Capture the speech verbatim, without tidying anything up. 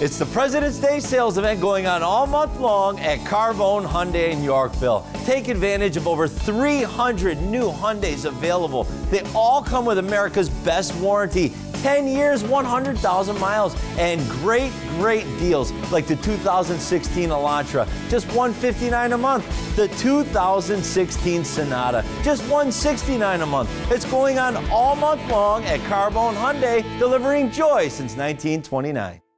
It's the President's Day sales event going on all month long at Carbone Hyundai in Yorkville. Take advantage of over three hundred new Hyundais available. They all come with America's best warranty, ten years, one hundred thousand miles, and great, great deals like the two thousand sixteen Elantra, just one hundred fifty-nine dollars a month. The two thousand sixteen Sonata, just one hundred sixty-nine dollars a month. It's going on all month long at Carbone Hyundai, delivering joy since nineteen twenty-nine.